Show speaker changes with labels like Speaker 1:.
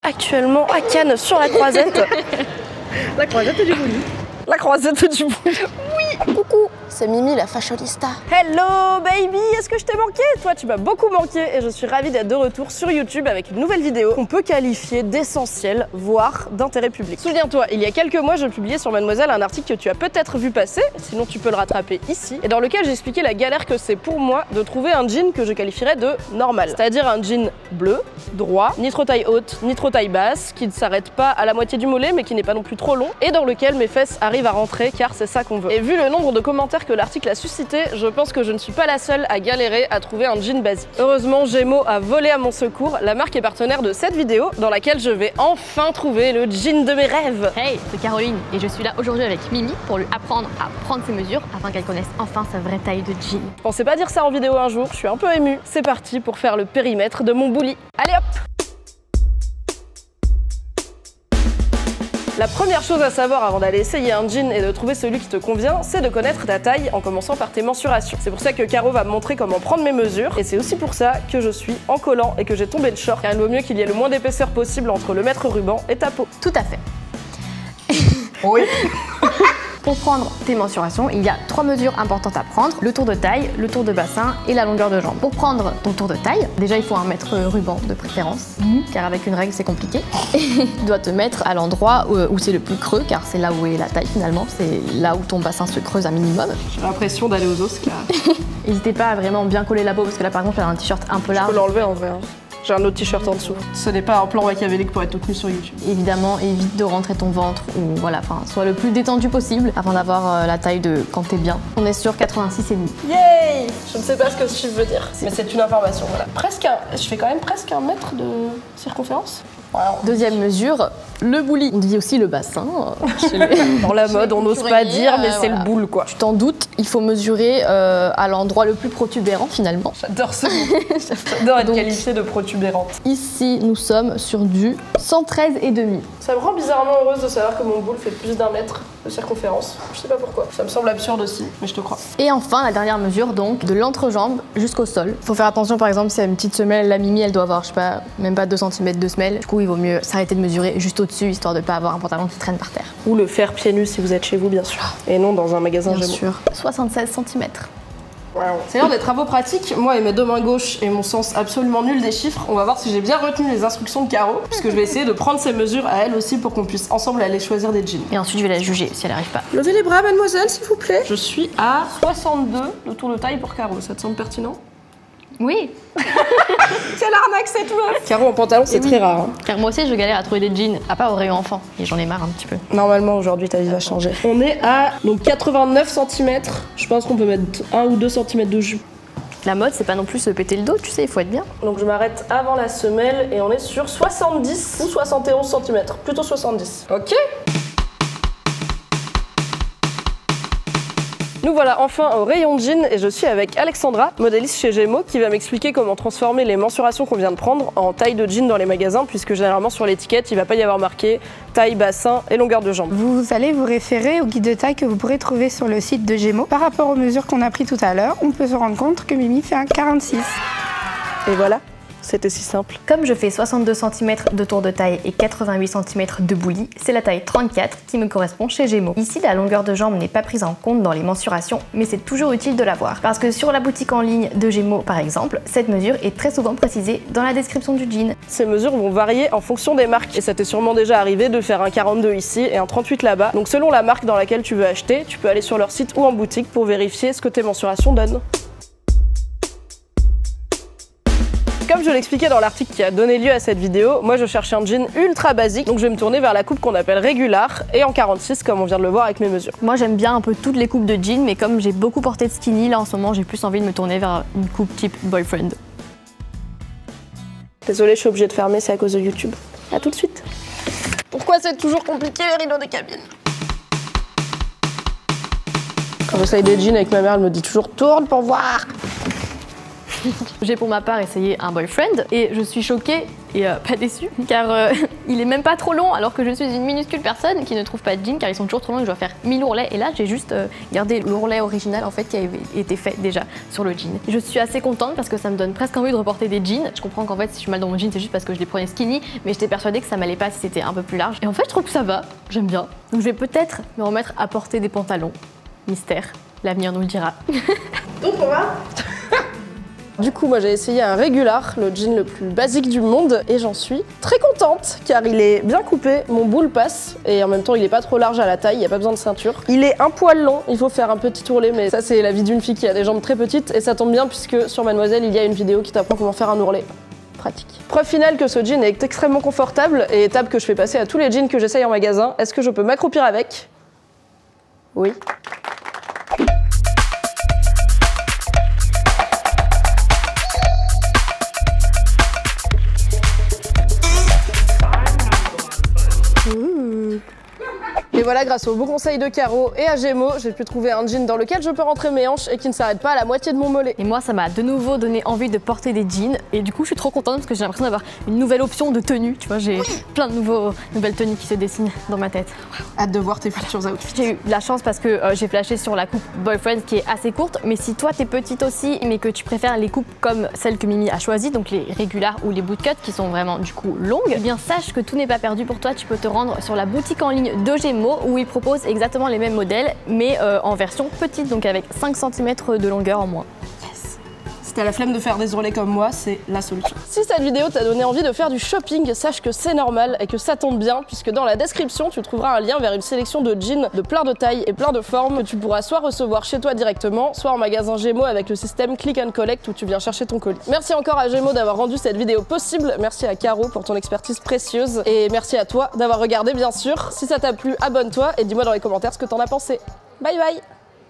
Speaker 1: actuellement à Cannes sur la croisette.
Speaker 2: La croisette du bouli.
Speaker 1: La croisette du bouli.
Speaker 2: Oui. Coucou, c'est Mimi la fashionista.
Speaker 1: Hello baby, est-ce que je t'ai manqué? Toi tu m'as beaucoup manqué et je suis ravie d'être de retour sur YouTube avec une nouvelle vidéo qu'on peut qualifier d'essentielle, voire d'intérêt public. Souviens-toi, il y a quelques mois je publiais sur Mademoiselle un article que tu as peut-être vu passer, sinon tu peux le rattraper ici, et dans lequel j'expliquais la galère que c'est pour moi de trouver un jean que je qualifierais de normal. C'est-à-dire un jean bleu, droit, ni trop taille haute, ni trop taille basse, qui ne s'arrête pas à la moitié du mollet mais qui n'est pas non plus trop long, et dans lequel mes fesses arrivent à rentrer car c'est ça qu'on veut. Et vu le nombre de commentaires que l'article a suscité, je pense que je ne suis pas la seule à galérer à trouver un jean basique. Heureusement, Gémeaux a volé à mon secours. La marque est partenaire de cette vidéo dans laquelle je vais enfin trouver le jean de mes rêves.
Speaker 3: Hey, c'est Caroline et je suis là aujourd'hui avec Mimi pour lui apprendre à prendre ses mesures afin qu'elle connaisse enfin sa vraie taille de jean.
Speaker 1: Je pensais pas dire ça en vidéo un jour, je suis un peu émue. C'est parti pour faire le périmètre de mon bouli. Allez hop! La première chose à savoir avant d'aller essayer un jean et de trouver celui qui te convient, c'est de connaître ta taille en commençant par tes mensurations. C'est pour ça que Caro va me montrer comment prendre mes mesures, et c'est aussi pour ça que je suis en collant et que j'ai tombé le short, car il vaut mieux qu'il y ait le moins d'épaisseur possible entre le mètre ruban et ta peau.
Speaker 3: Tout à fait.
Speaker 1: Oui.
Speaker 3: Pour prendre tes mensurations, il y a 3 mesures importantes à prendre, le tour de taille, le tour de bassin et la longueur de jambe. Pour prendre ton tour de taille, déjà il faut un mètre ruban de préférence, car avec une règle c'est compliqué. Et tu dois te mettre à l'endroit où c'est le plus creux, car c'est là où est la taille finalement, c'est là où ton bassin se creuse un minimum.
Speaker 1: J'ai l'impression d'aller aux Oscars.
Speaker 3: N'hésitez pas à vraiment bien coller la peau, parce que là par exemple j'ai un t-shirt un peu large.
Speaker 1: Je peux l'enlever en vrai. J'ai un autre t-shirt en dessous. Ce n'est pas un plan machiavélique pour être toute nue sur YouTube.
Speaker 3: Évidemment, évite de rentrer ton ventre ou voilà, enfin, sois le plus détendu possible afin d'avoir la taille de quand t'es bien. On est sur 86,5.
Speaker 1: Yay! Je ne sais pas ce que ce chiffre veut dire, mais c'est une information, voilà. Je fais quand même presque 1 mètre de circonférence. Wow.
Speaker 3: Deuxième mesure, le bouli. On dit aussi le bassin.
Speaker 1: Dans la mode, on n'ose pas dire, mais c'est
Speaker 3: voilà.
Speaker 1: le boule quoi.
Speaker 3: Tu t'en doutes, il faut mesurer à l'endroit le plus protubérant finalement.
Speaker 1: J'adore ce mot. J'adore être qualifiée de protubérante.
Speaker 3: Ici, nous sommes sur du 113,5.
Speaker 1: Ça me rend bizarrement heureuse de savoir que mon boule fait plus d'1 mètre de circonférence. Je sais pas pourquoi. Ça me semble absurde aussi, mais je te crois.
Speaker 3: Et enfin, la dernière mesure, donc, de l'entrejambe jusqu'au sol. Faut faire attention, par exemple, si elle a une petite semelle, la Mimi, elle doit avoir, je sais pas, même pas 2 cm de semelle. Du coup, il vaut mieux s'arrêter de mesurer juste au-dessus, histoire de pas avoir un pantalon qui traîne par terre.
Speaker 1: Ou le faire pieds nus si vous êtes chez vous, bien sûr. Et non dans un magasin
Speaker 3: Bien
Speaker 1: Gémeaux.
Speaker 3: sûr. 76 cm.
Speaker 1: Wow. C'est l'heure des travaux pratiques. Moi et mes 2 mains gauches et mon sens absolument nul des chiffres, on va voir si j'ai bien retenu les instructions de Caro, puisque je vais essayer de prendre ses mesures à elle aussi pour qu'on puisse ensemble aller choisir des jeans.
Speaker 3: Et ensuite, je vais la juger si elle arrive pas.
Speaker 1: Levez les bras, mademoiselle, s'il vous plaît. Je suis à 62 de tour de taille pour Caro. Ça te semble pertinent?
Speaker 3: Oui.
Speaker 1: Quelle arnaque cette meuf! Caro en pantalon, c'est très rare. Hein.
Speaker 3: Car moi aussi, je galère à trouver des jeans, à part au rayon enfant. Et j'en ai marre un petit peu.
Speaker 1: Normalement, aujourd'hui, ta vie va changer. On est à donc 89 cm. Je pense qu'on peut mettre 1 ou 2 cm de jupe.
Speaker 3: La mode, c'est pas non plus se péter le dos, tu sais, il faut être bien.
Speaker 1: Donc je m'arrête avant la semelle et on est sur 70 ou 71 cm. Plutôt 70. Ok. Nous voilà enfin au rayon jean et je suis avec Alexandra, modéliste chez Gémeaux, qui va m'expliquer comment transformer les mensurations qu'on vient de prendre en taille de jean dans les magasins, puisque généralement sur l'étiquette, il va pas y avoir marqué taille, bassin et longueur de jambe.
Speaker 4: Vous allez vous référer au guide de taille que vous pourrez trouver sur le site de Gémeaux. Par rapport aux mesures qu'on a prises tout à l'heure, on peut se rendre compte que Mimi fait un 46.
Speaker 1: Et voilà. C'était si simple.
Speaker 3: Comme je fais 62 cm de tour de taille et 88 cm de bouli, c'est la taille 34 qui me correspond chez Gémeaux. Ici, la longueur de jambe n'est pas prise en compte dans les mensurations, mais c'est toujours utile de l'avoir. Parce que sur la boutique en ligne de Gémeaux, par exemple, cette mesure est très souvent précisée dans la description du jean.
Speaker 1: Ces mesures vont varier en fonction des marques. Et ça t'est sûrement déjà arrivé de faire un 42 ici et un 38 là-bas. Donc selon la marque dans laquelle tu veux acheter, tu peux aller sur leur site ou en boutique pour vérifier ce que tes mensurations donnent. Comme je l'expliquais dans l'article qui a donné lieu à cette vidéo, moi je cherchais un jean ultra basique, donc je vais me tourner vers la coupe qu'on appelle régular et en 46 comme on vient de le voir avec mes mesures.
Speaker 3: Moi j'aime bien un peu toutes les coupes de jean, mais comme j'ai beaucoup porté de skinny, là en ce moment j'ai plus envie de me tourner vers une coupe type boyfriend.
Speaker 1: Désolée, je suis obligée de fermer, c'est à cause de YouTube. À tout de suite. Pourquoi c'est toujours compliqué les rideaux des cabines? Quand j'essaye des jeans avec ma mère, elle me dit toujours tourne pour voir.
Speaker 3: J'ai pour ma part essayé un boyfriend et je suis choquée et pas déçue car il est même pas trop long alors que je suis une minuscule personne qui ne trouve pas de jeans car ils sont toujours trop longs et je dois faire 1000 ourlets et là j'ai juste gardé l'ourlet original en fait qui avait été fait déjà sur le jean. Je suis assez contente parce que ça me donne presque envie de reporter des jeans. Je comprends qu'en fait si je suis mal dans mon jean c'est juste parce que je les prenais skinny mais j'étais persuadée que ça m'allait pas si c'était un peu plus large et en fait je trouve que ça va, j'aime bien. Donc je vais peut-être me remettre à porter des pantalons. Mystère, l'avenir nous le dira.
Speaker 1: Donc on va. Du coup, moi j'ai essayé un Regular, le jean le plus basique du monde, et j'en suis très contente car il est bien coupé, mon boule passe, et en même temps il est pas trop large à la taille, il n'y a pas besoin de ceinture. Il est un poil long, il faut faire un petit ourlet, mais ça c'est la vie d'une fille qui a des jambes très petites, et ça tombe bien puisque sur Mademoiselle il y a une vidéo qui t'apprend comment faire un ourlet. Pratique. Preuve finale que ce jean est extrêmement confortable, et étape que je fais passer à tous les jeans que j'essaye en magasin. Est-ce que je peux m'accroupir avec? Oui. Et voilà, grâce aux bons conseils de Caro et à Gémeaux, j'ai pu trouver un jean dans lequel je peux rentrer mes hanches et qui ne s'arrête pas à la moitié de mon mollet.
Speaker 3: Et moi, ça m'a de nouveau donné envie de porter des jeans. Et du coup, je suis trop contente parce que j'ai l'impression d'avoir une nouvelle option de tenue. Tu vois, j'ai plein de nouvelles tenues qui se dessinent dans ma tête.
Speaker 1: Hâte de voir tes futurs outfits.
Speaker 3: J'ai eu la chance parce que j'ai flashé sur la coupe Boyfriend qui est assez courte. Mais si toi, t'es petite aussi, mais que tu préfères les coupes comme celle que Mimi a choisie, donc les Regular ou les bootcut qui sont vraiment du coup longues, eh bien sache que tout n'est pas perdu pour toi. Tu peux te rendre sur la boutique en ligne de Gémeaux où ils proposent exactement les mêmes modèles, mais en version petite, donc avec 5 cm de longueur en moins.
Speaker 1: Yes. Si t'as la flemme de faire des ourlets comme moi, c'est la solution. Si cette vidéo t'a donné envie de faire du shopping, sache que c'est normal et que ça tombe bien, puisque dans la description, tu trouveras un lien vers une sélection de jeans de plein de tailles et plein de formes que tu pourras soit recevoir chez toi directement, soit en magasin Gémeaux avec le système Click and Collect où tu viens chercher ton colis. Merci encore à Gémeaux d'avoir rendu cette vidéo possible, merci à Caro pour ton expertise précieuse, et merci à toi d'avoir regardé bien sûr. Si ça t'a plu, abonne-toi et dis-moi dans les commentaires ce que t'en as pensé. Bye bye!